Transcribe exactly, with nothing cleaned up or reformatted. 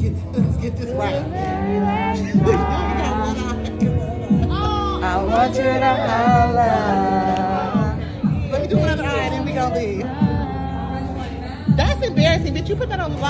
get let's get this right. I want you to holla. Let me do one other eye, then we gonna leave. That's embarrassing. Did you put that on the